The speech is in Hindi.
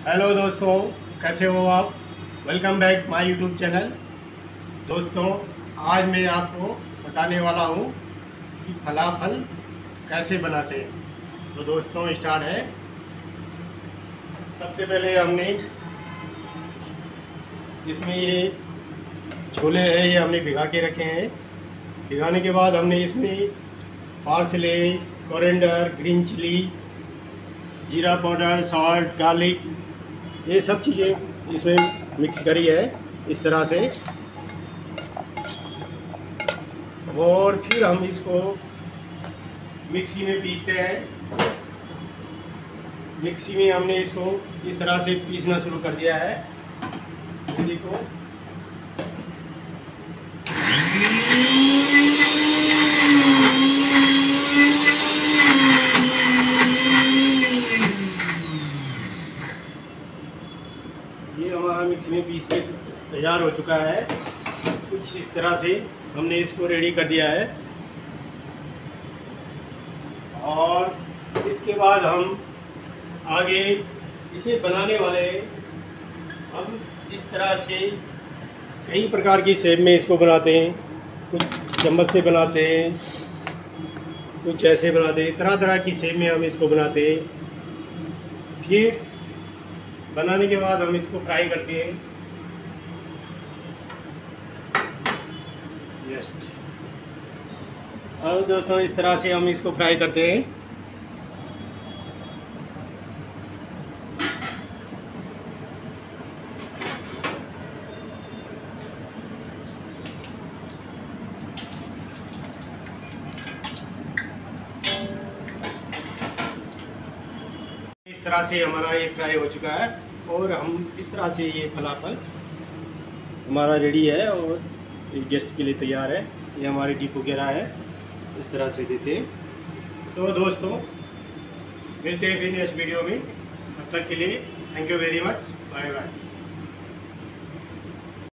हेलो दोस्तों, कैसे हो आप। Welcome back my YouTube channel. दोस्तों, आज मैं आपको बताने वाला हूँ कि फलाफल कैसे बनाते हैं। तो दोस्तों स्टार्ट है। सबसे पहले हमने इसमें ये छोले हैं, ये हमने भिगा के रखे हैं। भिगाने के बाद हमने इसमें पार्सले, कोरिएंडर, ग्रीन चिली, जीरा पाउडर, सॉल्ट, गार्लिक, ये सब चीज़ें इसमें मिक्स करी है इस तरह से। और फिर हम इसको मिक्सी में पीसते हैं। मिक्सी में हमने इसको इस तरह से पीसना शुरू कर दिया है। देखो, ये हमारा मिक्सी में पीस के तैयार हो चुका है। कुछ इस तरह से हमने इसको रेडी कर दिया है। और इसके बाद हम आगे इसे बनाने वाले हम इस तरह से कई प्रकार की शेप में इसको बनाते हैं। कुछ चम्मच से बनाते हैं, कुछ ऐसे बनाते हैं, तरह तरह की शेप में हम इसको बनाते हैं। फिर बनाने के बाद हम इसको फ्राई करते हैं। जस्ट और दोस्तों इस तरह से हम इसको फ्राई करते हैं। इस तरह से हमारा ये फ्राई हो चुका है और हम इस तरह से ये फलाफल हमारा रेडी है और गेस्ट के लिए तैयार है। ये हमारी डिप वगैरह है, इस तरह से देते हैं। तो दोस्तों मिलते हैं फिर नेक्स्ट वीडियो में। तब तक के लिए thank you very much. Bye bye.